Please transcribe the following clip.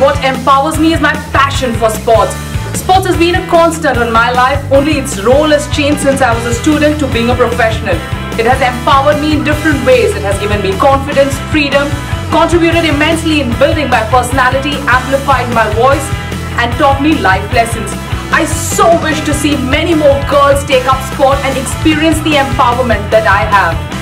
what empowers me is my passion for sports. Sports has been a constant in my life, only its role has changed since I was a student to being a professional. It has empowered me in different ways. It has given me confidence, freedom, contributed immensely in building my personality, amplified my voice, and taught me life lessons. I so wish to see many more girls take up sport and experience the empowerment that I have.